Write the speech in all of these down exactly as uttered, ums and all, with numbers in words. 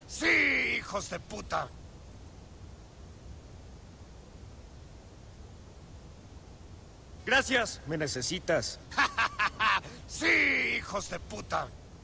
Sí, hijos de puta. Gracias. Me necesitas. Sí, hijos de puta.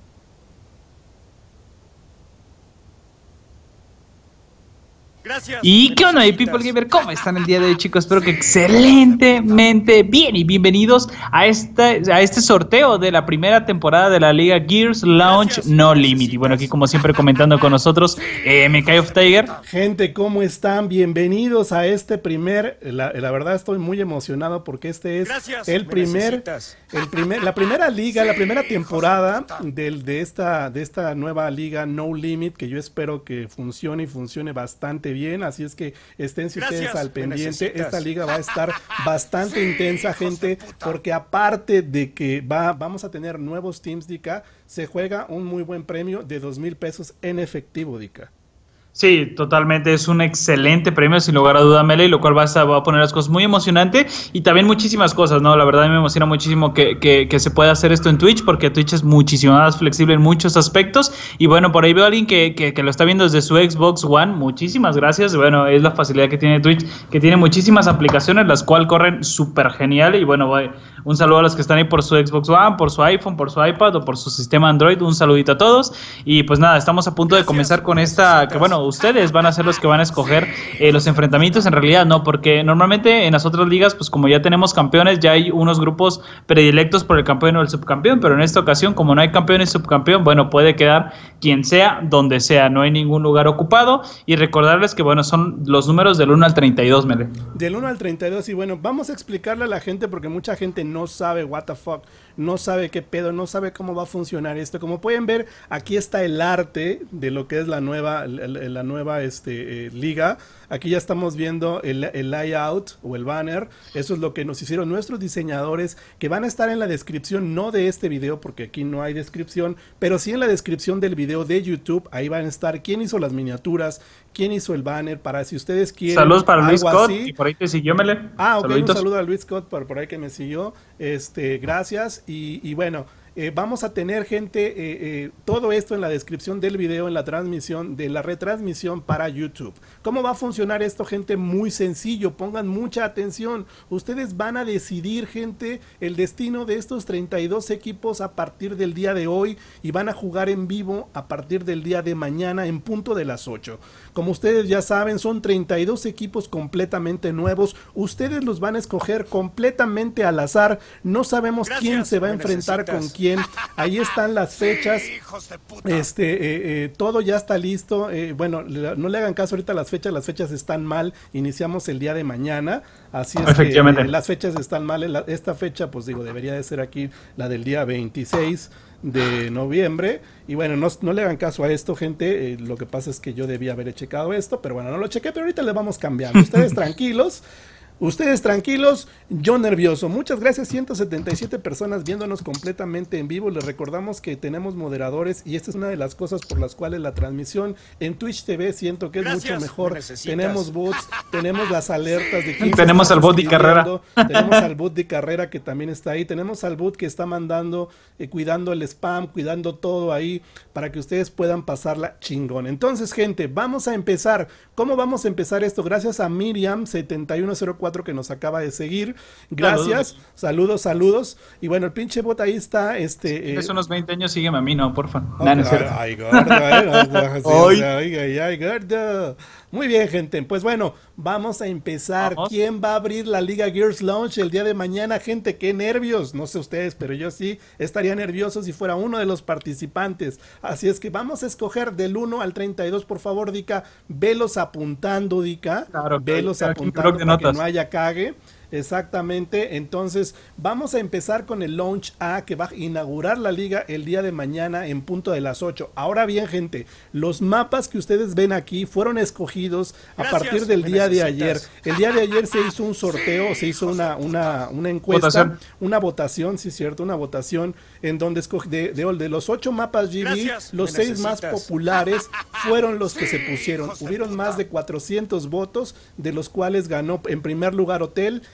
Gracias. ¿Y qué onda, mi People Gamer? ¿Cómo están el día de hoy, chicos? Espero que excelentemente bien y bienvenidos a este, a este sorteo de la primera temporada de la Liga Gears Launch Gracias. No Limit. Y bueno, aquí como siempre comentando con nosotros, eh, M K of Tiger. Gente, ¿cómo están? Bienvenidos a este primer, la, la verdad estoy muy emocionado porque este es Gracias. el Me primer, necesitas. el primer, la primera liga, la primera temporada del, de, esta, de esta nueva liga No Limit, que yo espero que funcione y funcione bastante bien, así es que estén si ustedes Gracias. al Me pendiente. necesitas. Esta liga va a estar bastante Sí, intensa, hijos de gente, puta. porque aparte de que va, vamos a tener nuevos teams, Dica, se juega un muy buen premio de dos mil pesos en efectivo, Dica. Sí, totalmente, es un excelente premio, sin lugar a duda, Mele, lo cual va a, estar- va a poner las cosas muy emocionante y también muchísimas cosas, ¿no? La verdad a mí me emociona muchísimo que, que, que se pueda hacer esto en Twitch, porque Twitch es muchísimo más flexible en muchos aspectos, y bueno, por ahí veo a alguien que, que, que lo está viendo desde su Xbox One, muchísimas gracias, bueno, es la facilidad que tiene Twitch, que tiene muchísimas aplicaciones, las cuales corren súper genial, y bueno, voy- un saludo a los que están ahí por su Xbox One, por su iPhone, por su iPad o por su sistema Android, un saludito a todos, y pues nada, estamos a punto de Gracias. comenzar con esta, que bueno, ustedes van a ser los que van a escoger eh, los enfrentamientos, en realidad no, porque normalmente en las otras ligas, pues como ya tenemos campeones, ya hay unos grupos predilectos por el campeón o el subcampeón, pero en esta ocasión, como no hay campeón y subcampeón, bueno, puede quedar quien sea, donde sea, no hay ningún lugar ocupado, y recordarles que bueno, son los números del uno al treinta y dos, Mele. Del uno al treinta y dos, y bueno, vamos a explicarle a la gente porque mucha gente no sabe what the fuck, no sabe qué pedo, no sabe cómo va a funcionar esto. Como pueden ver, aquí está el arte de lo que es la nueva, la, la nueva este, eh, liga. Aquí ya estamos viendo el, el layout o el banner. Eso es lo que nos hicieron nuestros diseñadores, que van a estar en la descripción, no de este video, porque aquí no hay descripción, pero sí en la descripción del video de YouTube. Ahí van a estar quién hizo las miniaturas, quién hizo el banner, para si ustedes quieren. Saludos para Luis algo Scott, así. y por ahí te siguió, Mele. Ah, ok, Saluditos. un saludo a Luis Scott por, por ahí que me siguió. Este, gracias. Y, y bueno, eh, vamos a tener, gente, eh, eh, todo esto en la descripción del video, en la transmisión, de la retransmisión para YouTube. ¿Cómo va a funcionar esto, gente? Muy sencillo, pongan mucha atención. Ustedes van a decidir, gente, el destino de estos treinta y dos equipos a partir del día de hoy, y van a jugar en vivo a partir del día de mañana en punto de las ocho. Como ustedes ya saben, son treinta y dos equipos completamente nuevos. Ustedes los van a escoger completamente al azar. No sabemos Gracias. quién se va a Me enfrentar necesitas. con quién. Ahí están las fechas. Sí, hijos de puta. Este, eh, eh, todo ya está listo. Eh, bueno, le- no le hagan caso ahorita a las fechas. Las fechas están mal. Iniciamos el día de mañana. Así es que Efectivamente. eh, las fechas están mal. La- esta fecha, pues digo, debería de ser aquí la del día veintiséis de noviembre. Y bueno, no, no le hagan caso a esto, gente. Eh, lo que pasa es que yo debía haber checado esto, pero bueno, no lo chequé, pero ahorita le vamos cambiando. Ustedes tranquilos. Ustedes tranquilos, yo nervioso. Muchas gracias, ciento setenta y siete personas viéndonos completamente en vivo. Les recordamos que tenemos moderadores y esta es una de las cosas por las cuales la transmisión en Twitch T V siento que es Gracias, mucho mejor. me necesitas. Tenemos bots, tenemos las alertas de quién se Tenemos está al bot de suscribiendo. Tenemos al bot de carrera que también está ahí. Tenemos al bot que está mandando, eh, cuidando el spam, cuidando todo ahí para que ustedes puedan pasarla chingón. Entonces, gente, vamos a empezar. ¿Cómo vamos a empezar esto? Gracias a Miriam setenta y uno cero cuatro que nos acaba de seguir. Gracias. Saludos, saludos. Y bueno, el pinche bot ahí está. Este, eh, Tienes unos veinte años, sígueme a mí, no, porfa. Ok, Nah, no es cierto. ay, gordo, eh, no, no, sí, o Ay. sea, ay, ay, ay, gordo. Muy bien, gente. Pues bueno, vamos a empezar. Vamos. ¿Quién va a abrir la Liga Gears Launch el día de mañana, gente? Qué nervios. No sé ustedes, pero yo sí estaría nervioso si fuera uno de los participantes. Así es que vamos a escoger del uno al treinta y dos, por favor, Dica. Velos apuntando, Dica. Claro, Velos claro, aquí en mi apuntando bloc de para que notas. no haya cague. Exactamente, entonces vamos a empezar con el Launch A, que va a inaugurar la liga el día de mañana en punto de las ocho. Ahora bien, gente, los mapas que ustedes ven aquí fueron escogidos a Gracias, partir del me día de necesitas. ayer. El día de ayer se hizo un sorteo, se hizo una, una, una encuesta, Votación. una votación, sí es cierto, una votación en donde escogí de, de, de los ocho mapas G B, Gracias, los me seis más necesitas. populares fueron los que se Sí, pusieron. hijos de Hubieron puta. más de cuatrocientos votos, de los cuales ganó en primer lugar Hotel,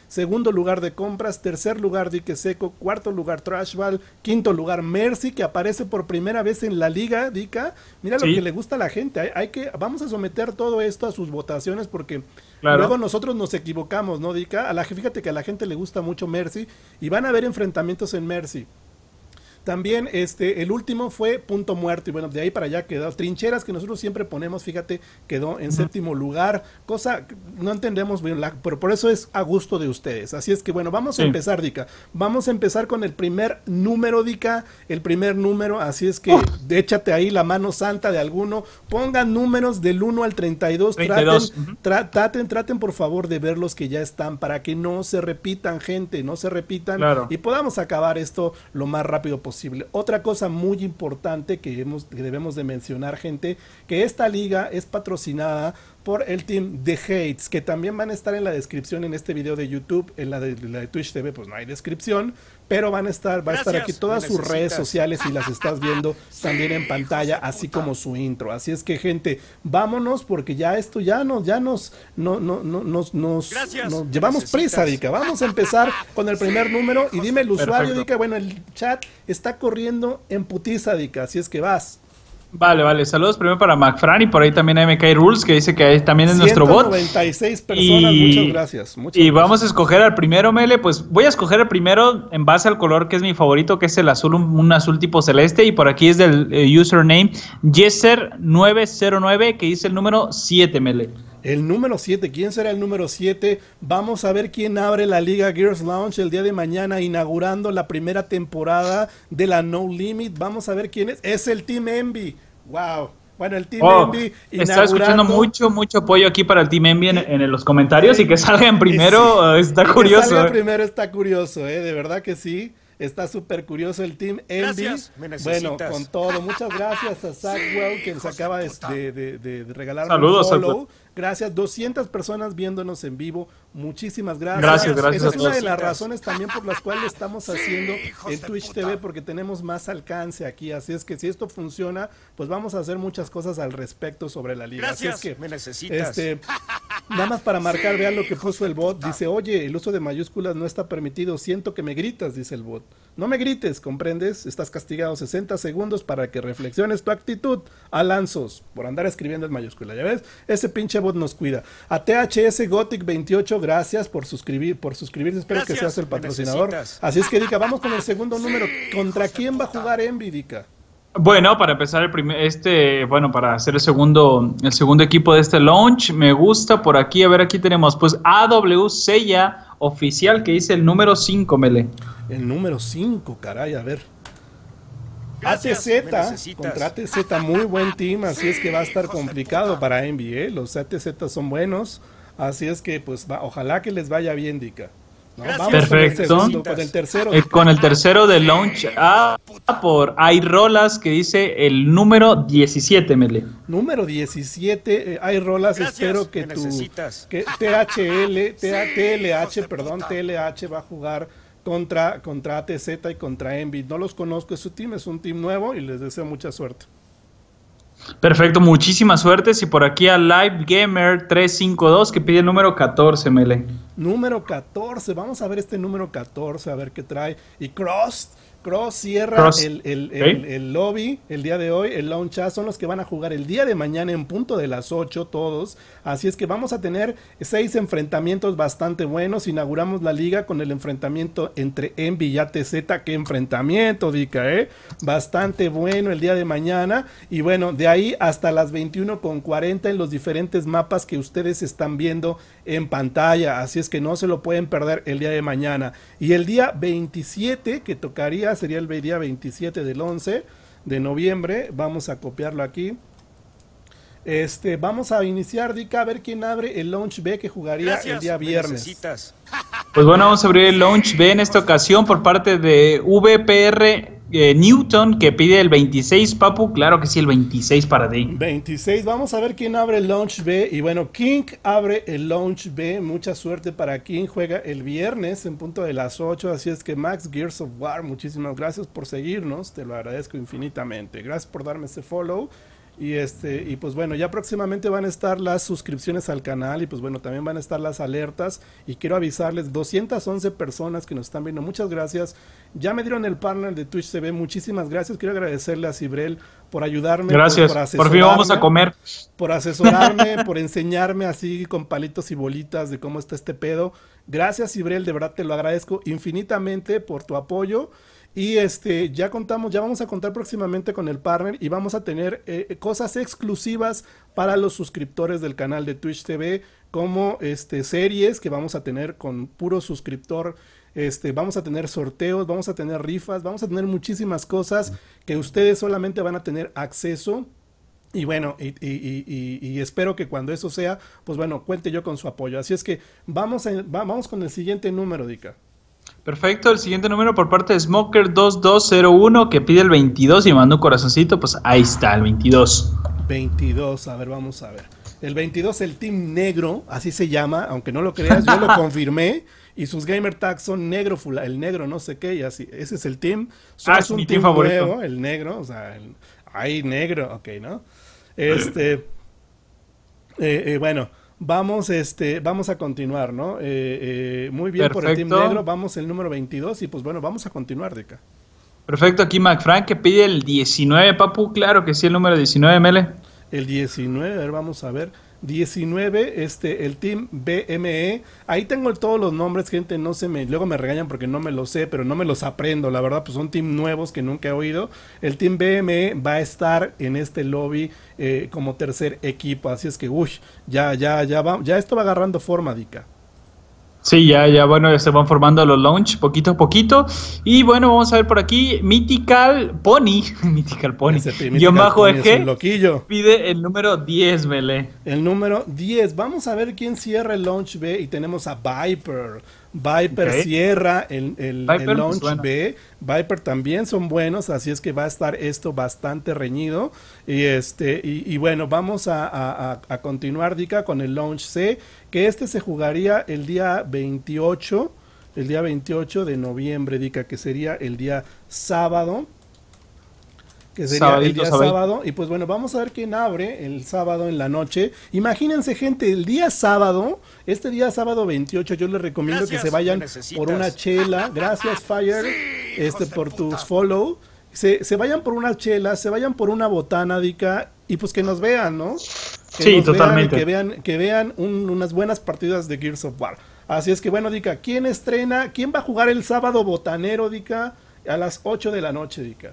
segundo lugar de compras, tercer lugar Dique Seco, cuarto lugar Trashball, quinto lugar Mercy, que aparece por primera vez en la liga, Dica. Mira lo Sí. que le gusta a la gente, hay, hay que, vamos a someter todo esto a sus votaciones porque Claro. luego nosotros nos equivocamos, ¿no, Dica? A la, fíjate que a la gente le gusta mucho Mercy y van a haber enfrentamientos en Mercy. También este, el último fue Punto Muerto y bueno, de ahí para allá quedó. Trincheras que nosotros siempre ponemos, fíjate, quedó en uh-huh. séptimo lugar, cosa que no entendemos bien, la, pero por eso es a gusto de ustedes. Así es que bueno, vamos sí. a empezar, Dica. Vamos a empezar con el primer número, Dica, el primer número, así es que uh. échate ahí la mano santa de alguno, pongan números del uno al treinta y dos, treinta y dos. Traten, Uh-huh. tra traten, traten por favor de ver los que ya están, para que no se repitan, gente, no se repitan claro. y podamos acabar esto lo más rápido posible. Posible. Otra cosa muy importante que, hemos, que debemos de mencionar, gente, que esta liga es patrocinada por el team The Hates, que también van a estar en la descripción en este video de YouTube. En la de, la de Twitch T V pues no hay descripción, pero van a estar, va a estar aquí todas sus redes sociales y las estás viendo también en pantalla, así como su intro. Así es que, gente, vámonos porque ya esto ya nos, ya nos, no, no, no, nos, nos, nos llevamos prisa, Dica. Vamos a empezar con el primer número y dime el usuario, Perfecto. Dica. Bueno, el chat está corriendo en putiza, Dica, así es que vas. Vale, vale, saludos primero para McFran y por ahí también a M K Rules que dice que también es nuestro bot. ciento noventa y seis personas, y, muchas gracias. Muchas y gracias. Vamos a escoger al primero, Mele, pues voy a escoger el primero en base al color que es mi favorito, que es el azul, un, un azul tipo celeste, y por aquí es del eh, username Jesser nueve cero nueve que dice el número siete, Mele. El número siete, ¿quién será el número siete? Vamos a ver quién abre la Liga Gears Lounge el día de mañana, inaugurando la primera temporada de la No Limit. Vamos a ver quién es. Es el Team Envy. ¡Wow! Bueno, el Team oh, Envy está escuchando mucho, mucho apoyo aquí para el Team Envy en, en los comentarios y que salgan primero sí, está curioso. Que salga eh. primero está curioso, ¿eh? De verdad que sí. Está súper curioso el Team Envy. Bueno, con todo. Muchas gracias a Zachwell sí, que nos acaba de, de, de, de regalar Saludos, un follow. Gracias, doscientas personas viéndonos en vivo. Muchísimas gracias. Gracias, gracias. Esa es una de las razones también por las cuales estamos haciendo sí, en Twitch T V, porque tenemos más alcance aquí. Así es que si esto funciona, pues vamos a hacer muchas cosas al respecto sobre la liga. Gracias, así es que, me necesitas. Este, nada más para marcar, sí, vean lo que puso el bot. Dice, oye, el uso de mayúsculas no está permitido. Siento que me gritas, dice el bot. No me grites, ¿comprendes? Estás castigado sesenta segundos para que reflexiones tu actitud. Alanzos, por andar escribiendo en mayúscula. ¿Ya ves? Ese pinche bot nos cuida. A T H S Gothic veintiocho, gracias por suscribir, por suscribirse. Espero gracias, que seas el patrocinador. Así es que, Dica, vamos con el segundo sí, número. ¿Contra quién va a jugar Envy, Dica? Bueno, para empezar el primer, este, bueno, para hacer el segundo, el segundo equipo de este launch, me gusta por aquí, a ver, aquí tenemos, pues, A W Sella oficial, que dice el número cinco, Mele. El número cinco, caray, a ver. Gracias, A T Z contra A T Z, muy buen team, así sí, es que va a estar complicado para Envy, ¿eh? Los A T Z son buenos, así es que, pues, va, ojalá que les vaya bien, Dica. No, vamos perfecto. Con el, segundo, con el tercero. Eh, con el tercero de launch A por iRolas que dice el número diecisiete, Mele. Número diecisiete, eh, iRolas, espero que tu que T H L, sí, T L H, perdón, T L H va a jugar contra, contra A T Z y contra Envy. No los conozco, es su team, es un team nuevo y les deseo mucha suerte. Perfecto, muchísima suerte. Y por aquí a Live Gamer trescientos cincuenta y dos que pide el número catorce, Mele. Número catorce, vamos a ver este número catorce, a ver qué trae. Y Cross, Cross cierra Cross. El, el, el, ¿Sí? el lobby el día de hoy, el launch A, son los que van a jugar el día de mañana en punto de las ocho todos. Así es que vamos a tener seis enfrentamientos bastante buenos. Inauguramos la liga con el enfrentamiento entre Envy y A T Z. ¡Qué enfrentamiento, Dica, eh! Bastante bueno el día de mañana. Y bueno, de ahí hasta las veintiuno con cuarenta en los diferentes mapas que ustedes están viendo en pantalla. Así es que no se lo pueden perder el día de mañana. Y el día veintisiete, que tocaría, sería el día veintisiete del once de noviembre. Vamos a copiarlo aquí. Este, vamos a iniciar, Dica, a ver quién abre el Launch B que jugaría Gracias, el día viernes. Pues bueno, vamos a abrir el Launch B en esta ocasión por parte de V P R eh, Newton, que pide el veintiséis, Papu. Claro que sí, el veintiséis para ti. veintiséis, vamos a ver quién abre el Launch B. Y bueno, King abre el Launch B. Mucha suerte para King. Juega el viernes en punto de las ocho. Así es que Max Gears of War, muchísimas gracias por seguirnos. Te lo agradezco infinitamente. Gracias por darme ese follow. Y este, y pues bueno, ya próximamente van a estar las suscripciones al canal y pues bueno, también van a estar las alertas. Y quiero avisarles, doscientas once personas que nos están viendo, muchas gracias. Ya me dieron el partner de Twitch T V, muchísimas gracias. Quiero agradecerle a Cibrel por ayudarme. Gracias, por, por, por fin vamos a comer. Por asesorarme, por enseñarme así con palitos y bolitas de cómo está este pedo. Gracias, Cibrel, de verdad te lo agradezco infinitamente por tu apoyo. Y este, ya contamos, ya vamos a contar próximamente con el partner y vamos a tener eh, cosas exclusivas para los suscriptores del canal de Twitch T V, como este, series que vamos a tener con puro suscriptor, este, vamos a tener sorteos, vamos a tener rifas, vamos a tener muchísimas cosas que ustedes solamente van a tener acceso. Y bueno, y, y, y, y espero que cuando eso sea, pues bueno, cuente yo con su apoyo. Así es que vamos, a, va, vamos con el siguiente número, Dica. Perfecto, el siguiente número por parte de Smoker dos dos cero uno que pide el veintidós y manda un corazoncito, pues ahí está, el veintidós. veintidós, a ver, vamos a ver. El veintidós, el Team Negro, así se llama, aunque no lo creas, yo lo confirmé. Y sus gamer tags son negro, fula, el negro no sé qué, y así. Ese es el team. So, ah, es un mi team, team favorito. nuevo, el negro, o sea, el, ay, negro, ok, ¿no? Este, eh, eh, bueno, vamos, este, vamos a continuar, ¿no? Eh, eh, muy bien. Perfecto. Por el team negro, vamos el número veintidós y pues bueno, vamos a continuar, Deca. Perfecto, aquí McFrank que pide el diecinueve, papu, claro que sí, el número diecinueve, Mele. El diecinueve, a ver, vamos a ver. diecinueve, este, el Team B M E. Ahí tengo todos los nombres, gente, no se me, luego me regañan porque no me los sé, pero no me los aprendo, la verdad, pues son team nuevos que nunca he oído. El Team B M E va a estar en este lobby eh, como tercer equipo, así es que, uy, ya, ya, ya va, ya esto va agarrando forma, Dica. Sí, ya, ya, bueno, ya se van formando los launch poquito a poquito. Y bueno, vamos a ver por aquí, Mythical Pony, Mythical Pony, guión bajo eje, pide el número diez, Mele. El número diez, vamos a ver quién cierra el launch B y tenemos a Viper. Viper okay. cierra el, el, Viper, el launch pues bueno. B. Viper también son buenos, así es que va a estar esto bastante reñido. Y este y, y bueno, vamos a, a, a continuar, Dica, con el launch C, que este se jugaría el día veintiocho, el día veintiocho de noviembre, Dica, que sería el día sábado. Que sería Sabadito, el día sabadito. sábado. Y pues bueno, vamos a ver quién abre el sábado en la noche. Imagínense, gente, el día sábado, este día sábado veintiocho, yo les recomiendo Gracias, que se vayan por una chela. Gracias, Fire, sí, este por tus puta. follow. Se, se vayan por una chela, se vayan por una botana, Dica, y pues que nos vean, ¿no? Que sí, nos totalmente. Vean, que vean, que vean un, unas buenas partidas de Gears of War. Así es que bueno, Dica, ¿quién estrena? ¿Quién va a jugar el sábado botanero, Dica? A las ocho de la noche, Dica.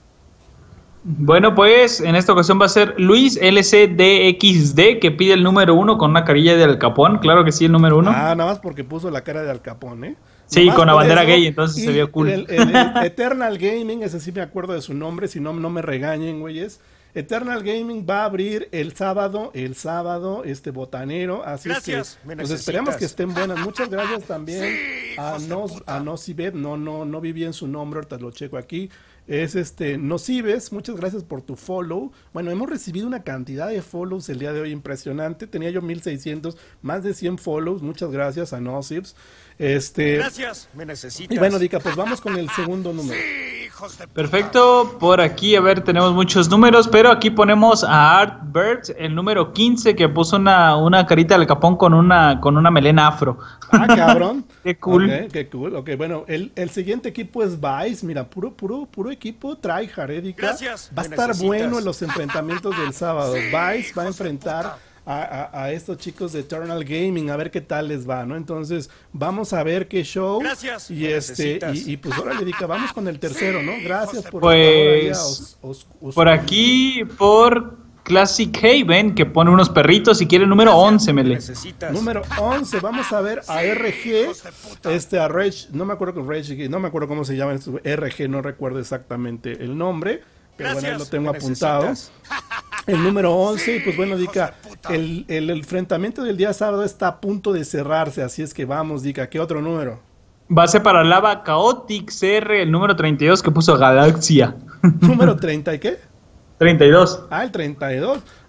Bueno, pues en esta ocasión va a ser Luis L C D X D, que pide el número uno con una carilla de Al Capón. Claro que sí, el número uno. Ah, nada más porque puso la cara de Al Capón, ¿eh? Sí, Nomás con la bandera eso, gay, entonces se vio cool. El, el, el Eternal Gaming, ese sí me acuerdo de su nombre, si no, no me regañen, güeyes. Eternal Gaming va a abrir el sábado, el sábado, este botanero, así gracias, es que, pues esperemos que estén buenas. Muchas gracias también sí, a, Nos, a Nosibet, no, no, no vi bien su nombre, ahorita lo checo aquí. Es este Nocibes, muchas gracias por tu follow. Bueno, hemos recibido una cantidad de follows el día de hoy impresionante. Tenía yo mil seiscientos, más de cien follows. Muchas gracias a Nocibes. Este, gracias, me necesitas. Y bueno, Dica, pues vamos con el segundo número. Sí, hijos de puta. Perfecto, por aquí, a ver, tenemos muchos números, pero aquí ponemos a Art Bird, el número quince, que puso una, una carita del Capón con una, con una melena afro. Ah, cabrón. Qué cool. Okay, qué cool. Ok, bueno, el, el siguiente equipo es Vice. Mira, puro, puro, puro equipo tryhard, ¿eh, Dica? Gracias. Va a estar necesitas. bueno en los enfrentamientos del sábado. Sí, Vice va a enfrentar a, a, a estos chicos de Eternal Gaming, a ver qué tal les va, ¿no? Entonces, vamos a ver qué show. Gracias. Y este, y, y pues órale, Dica, vamos con el tercero, ¿no? Gracias por pues, os, os, os, por aquí, por Classic Haven, que pone unos perritos y quiere el número once, Mele. Número once, vamos a ver a R G, este a Rage, no me acuerdo con Rage, no me acuerdo cómo se llama esto, R G, no recuerdo exactamente el nombre, pero Gracias, bueno, lo tengo apuntado. El número once, y pues bueno, Dica, el, el, el enfrentamiento del día sábado está a punto de cerrarse, así es que vamos, Dica, ¿qué otro número? Va a ser para Lava Chaotic C R, el número treinta y dos que puso Galaxia. ¿Número treinta y qué? treinta y dos. Ah, el treinta y dos.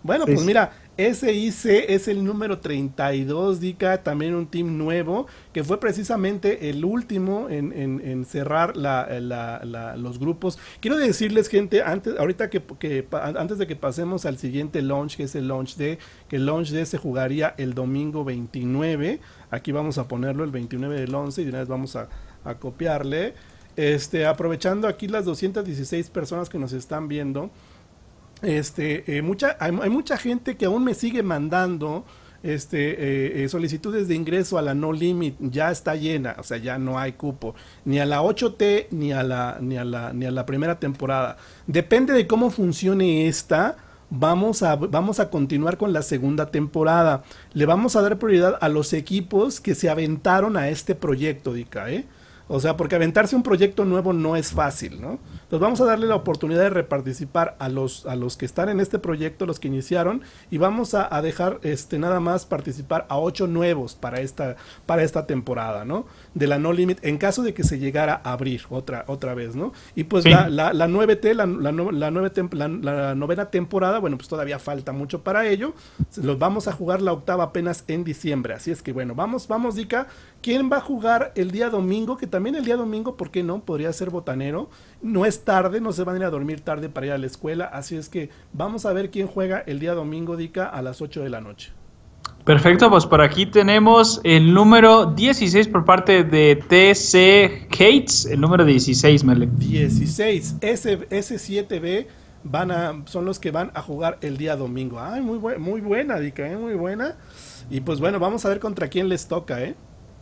Bueno, Sí, pues sí. mira, S I C es el número treinta y dos, Dica, también un team nuevo, que fue precisamente el último en, en- en cerrar la- la- la- los grupos. Quiero decirles, gente, antes, ahorita que, que pa- antes de que pasemos al siguiente launch, que es el launch D, que el launch D se jugaría el domingo veintinueve. Aquí vamos a ponerlo el veintinueve del once y de una vez vamos a, a copiarle. Este, aprovechando aquí las doscientas dieciséis personas que nos están viendo. Este, eh, mucha, hay, hay mucha gente que aún me sigue mandando este, eh, eh, solicitudes de ingreso a la No Limit. Ya está llena, o sea, ya no hay cupo ni a la ocho T ni a la, ni a la, ni a la primera temporada. Depende de cómo funcione esta. Vamos a, vamos a continuar con la segunda temporada. Le vamos a dar prioridad a los equipos que se aventaron a este proyecto, Dica, ¿eh? O sea, porque aventarse un proyecto nuevo no es fácil, ¿no? Entonces vamos a darle la oportunidad de reparticipar a los, a los que están en este proyecto, los que iniciaron, y vamos a, a dejar este, nada más participar a ocho nuevos para esta, para esta temporada, ¿no? De la No Limit, en caso de que se llegara a abrir otra, otra vez, ¿no? Y pues Sí. la, la, la nueve T, la, la, no- la nueve tem- la- la novena temporada, bueno, pues todavía falta mucho para ello. Los vamos a jugar la octava apenas en diciembre. Así es que bueno, vamos, vamos, Dica. ¿Quién va a jugar el día domingo? Que también el día domingo, ¿por qué no? Podría ser botanero. No es tarde, no se van a ir a dormir tarde para ir a la escuela. Así es que vamos a ver quién juega el día domingo, Dica, a las ocho de la noche. Perfecto, pues por aquí tenemos el número dieciséis por parte de T C Hates, el número dieciséis, Mele. dieciséis. S, S siete B van a, son los que van a jugar el día domingo. Ay, muy, buen, muy buena, Dica, ¿eh? Muy buena. Y pues bueno, vamos a ver contra quién les toca, ¿eh?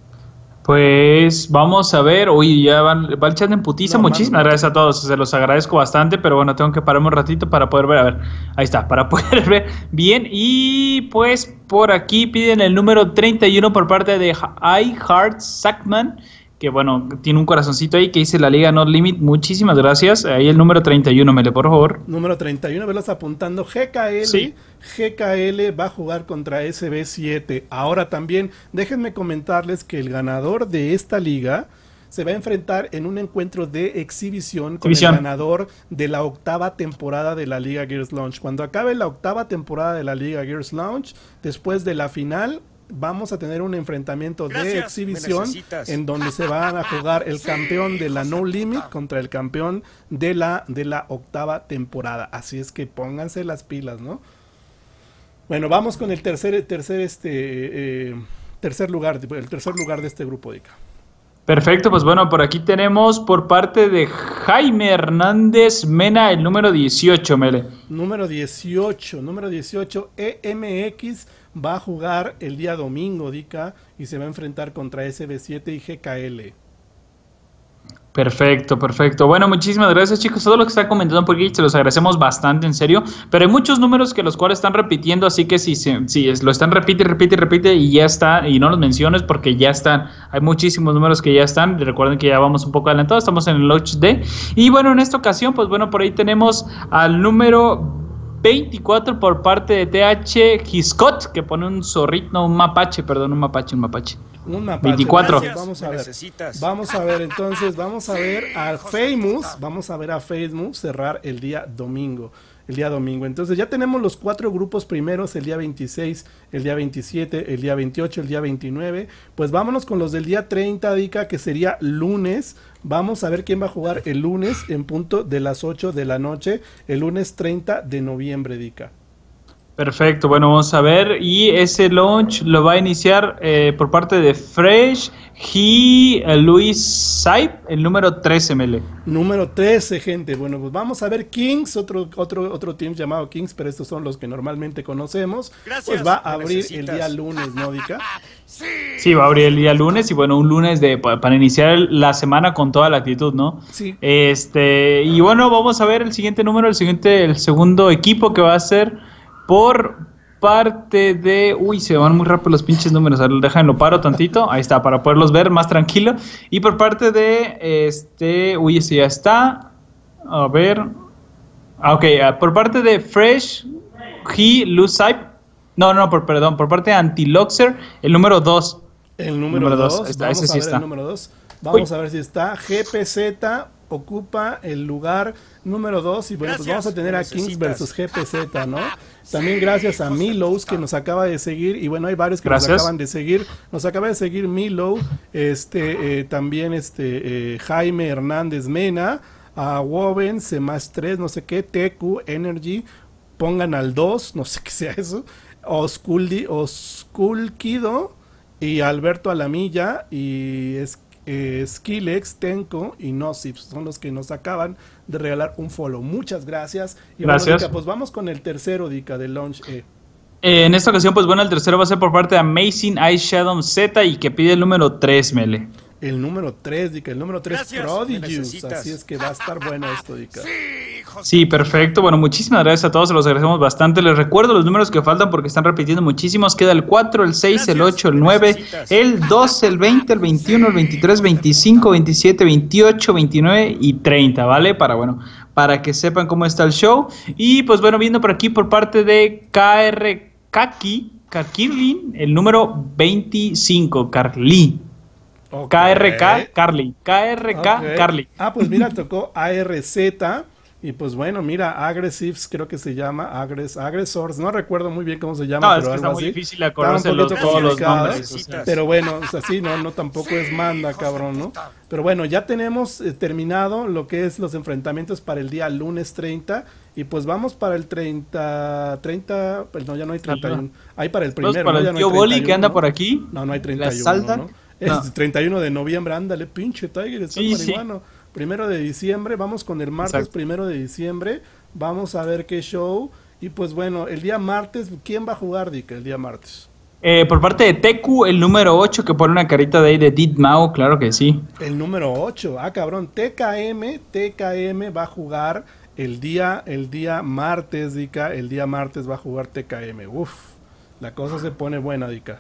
Pues vamos a ver, uy, ya van, va el chat en putiza, No, muchísimas mano, gracias a todos, se los agradezco bastante, pero bueno, tengo que pararme un ratito para poder ver, a ver, ahí está, para poder ver bien, y pues por aquí piden el número treinta y uno por parte de I Heart Sackman, que bueno, tiene un corazoncito ahí que dice la Liga No Limit, muchísimas gracias, ahí el número treinta y uno, Mele, por favor. Número treinta y uno, velos apuntando. G K L. Sí. G K L va a jugar contra S B siete. Ahora también, déjenme comentarles que el ganador de esta liga se va a enfrentar en un encuentro de exhibición con Exhibición. el ganador de la octava temporada de la Liga Gears Launch. Cuando acabe la octava temporada de la Liga Gears Launch, después de la final, vamos a tener un enfrentamiento de Gracias. exhibición Me necesitas. en donde se van a jugar el campeón de la No Limit contra el campeón de la, de la octava temporada. Así es que pónganse las pilas, ¿no? Bueno, vamos con el tercer, tercer, este, eh, tercer lugar, el tercer lugar de este grupo, Dica. Perfecto, pues bueno, por aquí tenemos por parte de Jaime Hernández Mena el número dieciocho, Mele. Número dieciocho, número dieciocho, E M X va a jugar el día domingo, Dica, y se va a enfrentar contra S B siete y G K L. Perfecto, perfecto. Bueno, muchísimas gracias, chicos. Todo lo que están comentando por aquí se los agradecemos bastante, en serio. Pero hay muchos números que los cuales están repitiendo, así que si, si, si es- lo están repite, repite, repite y ya está, y no los menciones porque ya están. Hay muchísimos números que ya están. Recuerden que ya vamos un poco adelantados, estamos en el Launch D. Y bueno, en esta ocasión, pues bueno, por ahí tenemos al número veinticuatro por parte de T H Giscot, que pone un zorrito, no, un mapache, perdón, un mapache, un mapache. Un mapache. veinticuatro. Gracias. Vamos a Me ver. necesitas. Vamos a ver entonces, vamos a ver a Famous, vamos a ver a Famous cerrar el día domingo, el día domingo. Entonces ya tenemos los cuatro grupos primeros, el día veintiséis, el día veintisiete, el día veintiocho, el día veintinueve. Pues vámonos con los del día treinta, Dica, que sería lunes. Vamos a ver quién va a jugar el lunes en punto de las ocho de la noche, el lunes treinta de noviembre, Dica. Perfecto, bueno, vamos a ver. Y ese launch lo va a iniciar eh, por parte de Fresh y eh, Luis Saip, el número trece, Mele. Número trece, gente. Bueno, pues vamos a ver Kings, otro, otro, otro team llamado Kings, pero estos son los que normalmente conocemos. Gracias. Pues va a Me abrir necesitas. el día lunes, ¿no, Dica? Sí, va a abrir el día lunes y bueno, un lunes de pa- para iniciar la semana con toda la actitud, ¿no? Sí. Este, y bueno, vamos a ver el siguiente número, el siguiente, el segundo equipo que va a ser por parte de... Uy, se van muy rápido los pinches números, a ver, déjenlo paro tantito, ahí está, para poderlos ver más tranquilo. Y por parte de, este, uy, ese ya está, a ver, ah, ok, ah, por parte de Fresh, He, Lusaip, no, no, por, perdón, por parte de Antiloxer, el número dos. El número Número dos, dos, está, vamos ese a sí ver está. el número dos. Vamos Uy. a ver si está G P Z ocupa el lugar número dos. Y bueno, pues vamos a tener a Kings versus G P Z, ¿no? También gracias a Milos que nos acaba de seguir. Y bueno, hay varios que gracias. nos acaban de seguir. Nos acaba de seguir Milo, este, eh, también este eh, Jaime Hernández Mena, a Woven, C más tres, no sé qué, T Q, Energy, pongan al dos, no sé qué sea eso, Osculdi, Osculquido y Alberto Alamilla y es, eh, Skillex, Tenko y Nosip son los que nos acaban de regalar un follow. Muchas gracias. Y gracias. Bueno, Dica, pues vamos con el tercero, Dica, de Launch E. Eh, en esta ocasión, pues bueno, el tercero va a ser por parte de Amazing Ice Shadow Z y que pide el número tres, Mele. El número tres, Dica, el número tres Gracias, Prodigious, así es que va a estar bueno esto, Dica. Sí, perfecto. Bueno, muchísimas gracias a todos, se los agradecemos bastante. Les recuerdo los números que faltan porque están repitiendo muchísimos. Queda el cuatro, el seis, gracias, el ocho, el nueve, el dos, el veinte, el veintiuno, el veintitrés, veinticinco, veintisiete, veintiocho, veintinueve y treinta, ¿vale? Para, bueno, para que sepan cómo está el show. Y pues bueno, viendo por aquí por parte de K R Kaki, Kakirlin, el número veinticinco, Carly. Okay. K R K, Carly. K R K, okay. Carly. Ah, pues mira, tocó A R Z. Y pues bueno, mira, Aggressives creo que se llama, Aggress, Aggressors, no recuerdo muy bien cómo se llama, no, pero es que algo está muy así. difícil acordarse los, todos los nombres. O sea. Pero bueno, o sea, sí, no, no tampoco es manda, cabrón, ¿no? Pero bueno, ya tenemos eh, terminado lo que es los enfrentamientos para el día lunes treinta. Y pues vamos para el treinta, treinta, pues no, ya no hay treinta y uno. Hay para el primero, para ¿no? el ya no tío hay Boli que anda ¿no? por aquí. No, no hay treinta y uno, saltan. ¿no? Es no. treinta y uno de noviembre, ándale, pinche Tiger, está sí, marihuano. Sí. Primero de diciembre, vamos con el martes. Exacto. Primero de diciembre, vamos a ver qué show. Y pues bueno, el día martes, ¿quién va a jugar, Dica, el día martes? Eh, por parte de T Q, el número ocho, que pone una carita de ahí de Didmao, claro que sí. El número ocho, ah cabrón, T K M, T K M va a jugar el día, el día martes, Dica, el día martes va a jugar T K M. Uf, la cosa se pone buena, Dica.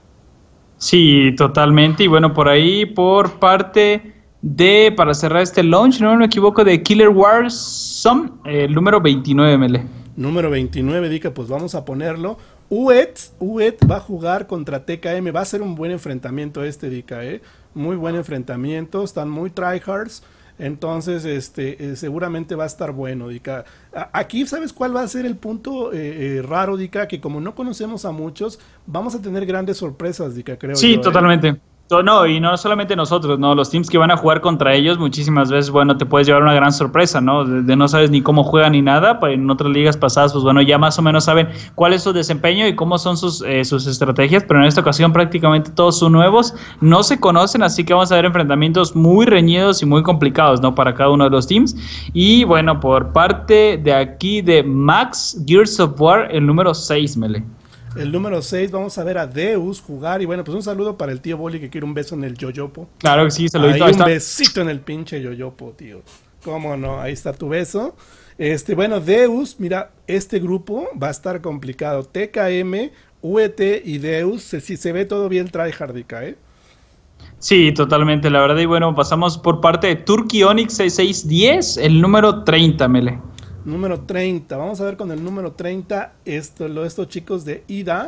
Sí, totalmente. Y bueno, por ahí, por parte de, para cerrar este launch, no me equivoco, de Killer Warzone, el número veintinueve, Mele. Número veintinueve, Dica, pues vamos a ponerlo. U E T, U E T va a jugar contra T K M, va a ser un buen enfrentamiento este, Dica, ¿eh? Muy buen enfrentamiento, están muy tryhards. Entonces, este, eh, seguramente va a estar bueno, Dica. A aquí, ¿sabes cuál va a ser el punto eh, eh, raro, Dica? Que como no conocemos a muchos, vamos a tener grandes sorpresas, Dica, creo sí, yo. Sí, totalmente. ¿eh? No, y no solamente nosotros, ¿no? Los teams que van a jugar contra ellos, muchísimas veces, bueno, te puedes llevar una gran sorpresa, ¿no? De, de no sabes ni cómo juegan ni nada, pues en otras ligas pasadas, pues bueno, ya más o menos saben cuál es su desempeño y cómo son sus, eh, sus estrategias, pero en esta ocasión prácticamente todos son nuevos, no se conocen, así que vamos a ver enfrentamientos muy reñidos y muy complicados, ¿no? Para cada uno de los teams. Y bueno, por parte de aquí de Max Gears of War, el número seis, Mele. El número seis, vamos a ver a Deus jugar. Y bueno, pues un saludo para el tío Boli que quiere un beso en el yoyopo. Claro que sí, saludito. Ahí Ahí un besito en el pinche yoyopo, tío. ¿Cómo no? Ahí está tu beso. Este, bueno, Deus, mira, este grupo va a estar complicado. T K M, U E T y Deus, si se, se ve todo bien tryhardica, ¿eh? Sí, totalmente, la verdad. Y bueno, pasamos por parte de Turkey Onyx seis seis diez, el número treinta, Mele. Número treinta, vamos a ver con el número treinta esto, lo, estos chicos de I D A.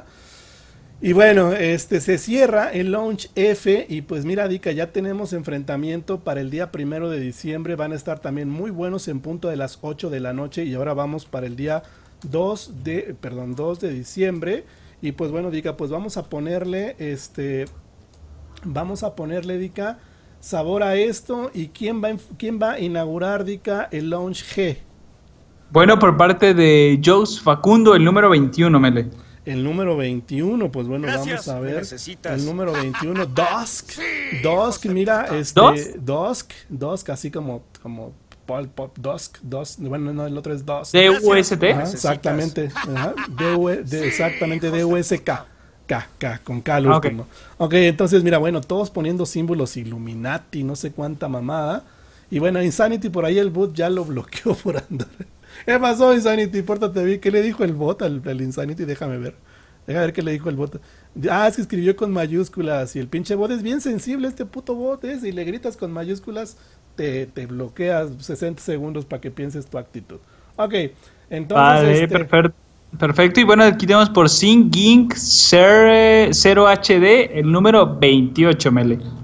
Y bueno, este se cierra el launch F. Y pues mira, Dica, ya tenemos enfrentamiento para el día primero de diciembre. Van a estar también muy buenos en punto de las ocho de la noche. Y ahora vamos para el día dos de, perdón, dos de diciembre. Y pues bueno, Dica, pues vamos a ponerle este, vamos a ponerle, Dica, sabor a esto. ¿Y quién va, quién va a inaugurar, Dica, el launch G? Bueno, por parte de Joes Facundo, el número veintiuno, Mele. El número veintiuno, pues bueno, gracias, vamos a ver. Necesitas. El número veintiuno, Dusk. Sí, Dusk, mira, este. ¿Dusk? Dusk, Dusk, así como, como Pop, Pop, Dusk, Dusk. Bueno, no, el otro es Dusk. D U S T. Ajá, exactamente. Ajá, D U, de, exactamente, D U S K. K, K, con K al último. Ah, okay. ok, entonces, mira, bueno, todos poniendo símbolos Illuminati, no sé cuánta mamada. Y bueno, Insanity por ahí el bot ya lo bloqueó por andar. ¿Qué pasó, Insanity? Pórtate bien. ¿Qué le dijo el bot al, al Insanity? Déjame ver. Déjame ver qué le dijo el bot. Ah, es que escribió con mayúsculas. Y el pinche bot es bien sensible, este puto bot. ¿eh? Si le gritas con mayúsculas, te, te bloqueas sesenta segundos para que pienses tu actitud. Ok, entonces... Vale, este... perfecto. Perfecto, y bueno, aquí tenemos por Singing cero H D el número veintiocho, Mele.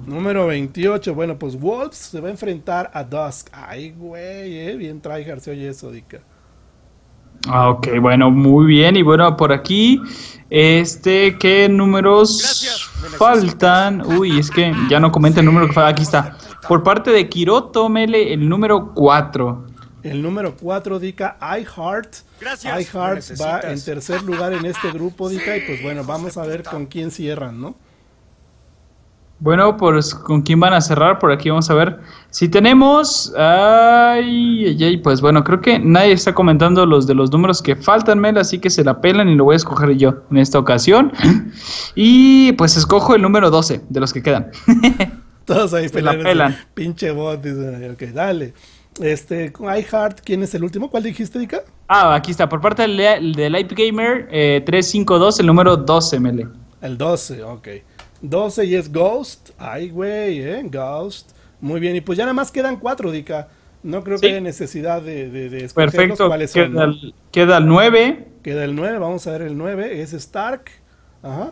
Número veintiocho, bueno, pues Wolves se va a enfrentar a Dusk. Ay, güey, eh, bien tryhard se oye eso, Dica. Ah, ok, bueno, muy bien. Y bueno, por aquí, este, ¿qué números Gracias, me necesitas. faltan? Uy, es que ya no comenta el número que falta. Aquí está. Por parte de Kiroto, Mele, el número cuatro. El número cuatro, Dica, iHeart. Gracias, iHeart me va necesitas. en tercer lugar en este grupo, Dica, y pues bueno, vamos a ver con quién cierran, ¿no? Bueno, pues con quién van a cerrar, por aquí vamos a ver si tenemos. Ay, ay, ay, pues bueno, creo que nadie está comentando los de los números que faltan, Mel, así que se la pelan y lo voy a escoger yo en esta ocasión. Y pues escojo el número doce de los que quedan. Todos ahí Se la peleando, pelan. pinche bot, dice, ok, dale. Este, con iHeart, ¿quién es el último? ¿Cuál dijiste, Dica? Ah, aquí está, por parte del, de Live Gamer eh, trescientos cincuenta y dos, el número doce, Mele. El doce, ok. doce y es Ghost. Ay, güey, ¿eh? Ghost. Muy bien, y pues ya nada más quedan cuatro, Dica. No creo Sí. que haya necesidad de, de, de escogerlos Perfecto, cuáles son, queda, ¿no? el, queda el nueve, Queda el nueve, vamos a ver el nueve, es Stark. Ajá.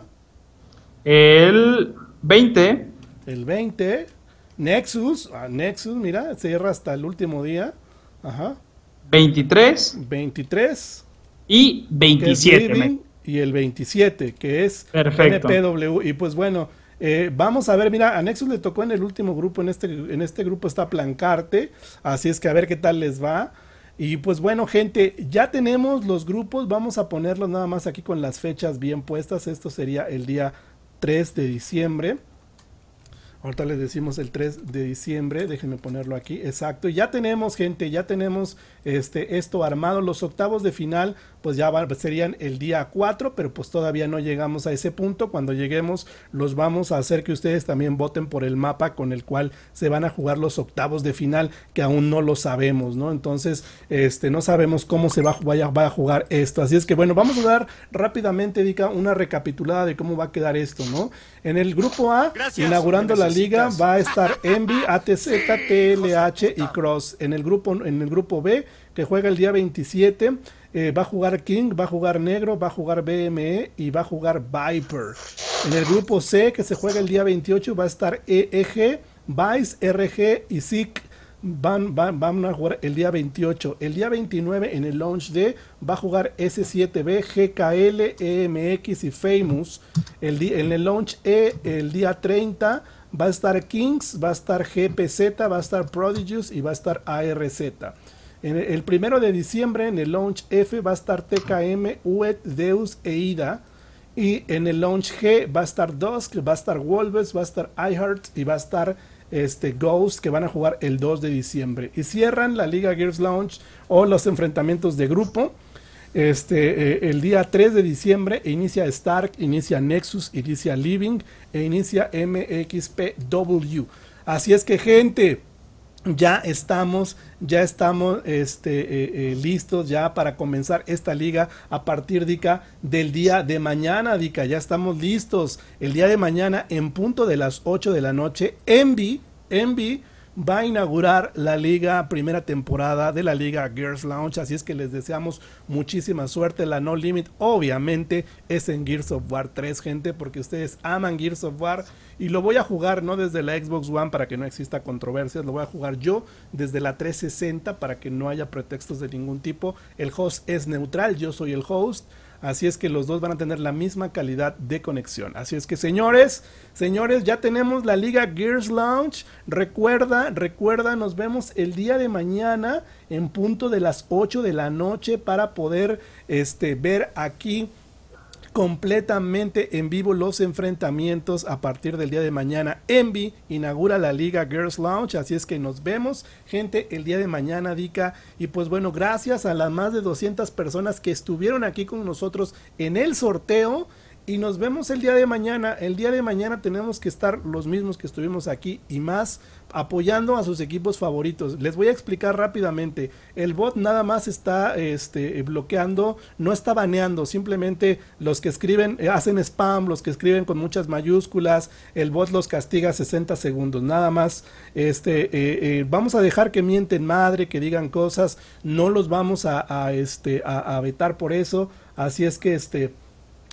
el veinte, El veinte, Nexus. Ah, Nexus, mira, cierra hasta el último día. Ajá. veintitrés veintitrés, y que es veintisiete, Living, Mele. y el veintisiete, que es Perfecto. N P W. Y pues bueno, eh, vamos a ver, mira, a Nexus le tocó en el último grupo, en este, en este grupo está Plancarte, así es que a ver qué tal les va. Y pues bueno, gente, ya tenemos los grupos, vamos a ponerlos nada más aquí con las fechas bien puestas. Esto sería el día tres de diciembre. Ahorita les decimos el tres de diciembre, déjenme ponerlo aquí, exacto. Ya tenemos, gente, ya tenemos este, esto armado. Los octavos de final, pues ya van, serían el día cuatro, pero pues todavía no llegamos a ese punto. Cuando lleguemos, los vamos a hacer que ustedes también voten por el mapa con el cual se van a jugar los octavos de final, que aún no lo sabemos, ¿no? Entonces, este, no sabemos cómo se va, vaya, va a jugar esto. Así es que, bueno, vamos a dar rápidamente, Dica, una recapitulada de cómo va a quedar esto, ¿no? En el grupo A, Gracias, inaugurando me la liga, necesitas. va a estar Envy, A T Z, T L H y Cross. En el grupo, en el grupo B, que juega el día veintisiete, eh, va a jugar King, va a jugar Negro, va a jugar B M E y va a jugar Viper. En el grupo C, que se juega el día veintiocho, va a estar E E G, Vice, R G y S I C. Van, van, van a jugar el día veintiocho. El día veintinueve en el launch D va a jugar S siete B, G K L, E M X y Famous. El di- en el launch E el día treinta va a estar Kings, va a estar G P Z, va a estar Prodigious y va a estar A R Z. En el, el primero de diciembre en el launch F va a estar T K M, U E T, Deus e Ida. Y en el launch G va a estar Dusk, va a estar Wolves, va a estar iHeart y va a estar este, Ghost, que van a jugar el dos de diciembre. Y cierran la Liga Gears Launch o los enfrentamientos de grupo este, eh, el día tres de diciembre. Inicia Stark, inicia Nexus, inicia Living e inicia M X P W. Así es que, gente, ya estamos, ya estamos este, eh, eh, listos ya para comenzar esta liga a partir, Dica, del día de mañana, Dica. Ya estamos listos. El día de mañana, en punto de las ocho de la noche, Envy, Envy va a inaugurar la liga, primera temporada de la liga Gears Launch. Así es que les deseamos muchísima suerte. La No Limit obviamente es en Gears of War tres, gente, porque ustedes aman Gears of War. Y lo voy a jugar no desde la Xbox One para que no exista controversias, lo voy a jugar yo desde la trescientos sesenta para que no haya pretextos de ningún tipo. El host es neutral, yo soy el host. Así es que los dos van a tener la misma calidad de conexión. Así es que, señores, señores, ya tenemos la Liga Gears Launch. Recuerda, recuerda, nos vemos el día de mañana en punto de las ocho de la noche para poder este, ver aquí completamente en vivo los enfrentamientos a partir del día de mañana. Envy inaugura la Liga Gears Launch, así es que nos vemos, gente, el día de mañana, Dica. Y pues bueno, gracias a las más de doscientas personas que estuvieron aquí con nosotros en el sorteo. Y nos vemos el día de mañana. El día de mañana tenemos que estar los mismos que estuvimos aquí y más, apoyando a sus equipos favoritos. Les voy a explicar rápidamente. El bot nada más está este, bloqueando, no está baneando. Simplemente los que escriben, eh, hacen spam, los que escriben con muchas mayúsculas, el bot los castiga sesenta segundos. Nada más, este, eh, eh, vamos a dejar que mienten madre, que digan cosas. No los vamos a, a, este, a, a vetar por eso. Así es que este...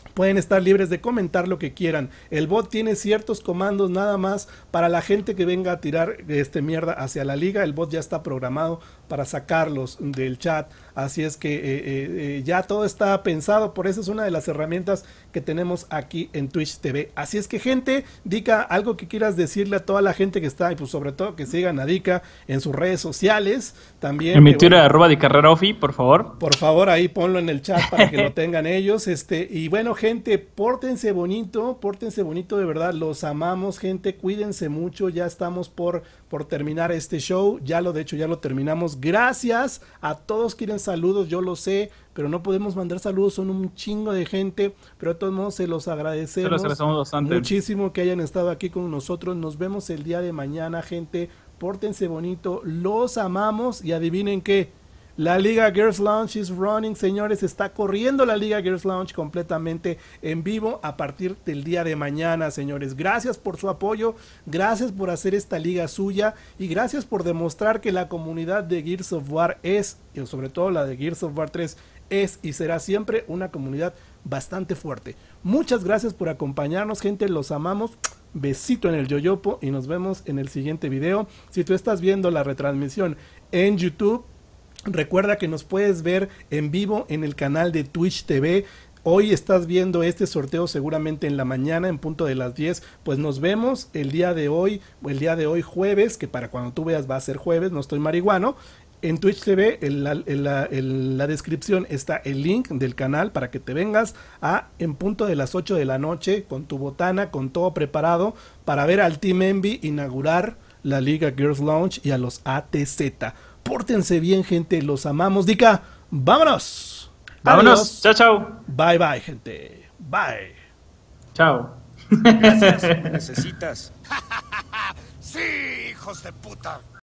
Pueden estar libres de comentar lo que quieran. El bot tiene ciertos comandos nada más para la gente que venga a tirar este mierda hacia la liga. El bot ya está programado para sacarlos del chat. Así es que eh, eh, ya todo está pensado. Por eso es una de las herramientas que tenemos aquí en Twitch T V. Así es que, gente, Dika, algo que quieras decirle a toda la gente que está, y pues sobre todo que sigan a Dika en sus redes sociales. También en mi eh, Twitter, bueno, arroba de carrera ofi, por favor. por favor, ahí ponlo en el chat para que lo tengan ellos. Este, y bueno, gente, pórtense bonito, pórtense bonito de verdad, los amamos, gente, cuídense mucho, ya estamos por, por terminar este show, ya lo de hecho ya lo terminamos. Gracias a todos, quieren saludos, yo lo sé, pero no podemos mandar saludos, son un chingo de gente, pero de todos modos se los agradecemos, Se los agradecemos bastante. muchísimo que hayan estado aquí con nosotros. Nos vemos el día de mañana, gente, pórtense bonito, los amamos y adivinen qué. La Liga Girls Lounge is running, señores, está corriendo la Liga Girls Lounge completamente en vivo a partir del día de mañana, señores. Gracias por su apoyo, gracias por hacer esta liga suya y gracias por demostrar que la comunidad de Gears of War es, y sobre todo la de Gears of War tres, es y será siempre una comunidad bastante fuerte. Muchas gracias por acompañarnos, gente, los amamos. Besito en el yoyopo y nos vemos en el siguiente video. Si tú estás viendo la retransmisión en YouTube, recuerda que nos puedes ver en vivo en el canal de Twitch T V. Hoy estás viendo este sorteo seguramente en la mañana en punto de las diez. Pues nos vemos el día de hoy, el día de hoy jueves, que para cuando tú veas va a ser jueves, no estoy marihuano. En Twitch T V, en la, en, la, en la descripción está el link del canal para que te vengas a en punto de las ocho de la noche con tu botana, con todo preparado para ver al Team Envy inaugurar la Liga Girls Lounge y a los A T Z. Pórtense bien, gente, los amamos. Dika, vámonos. Vámonos. Adiós. Chao, chao. Bye, bye, gente. Bye. Chao. Gracias. ¿Me necesitas? Sí, hijos de puta.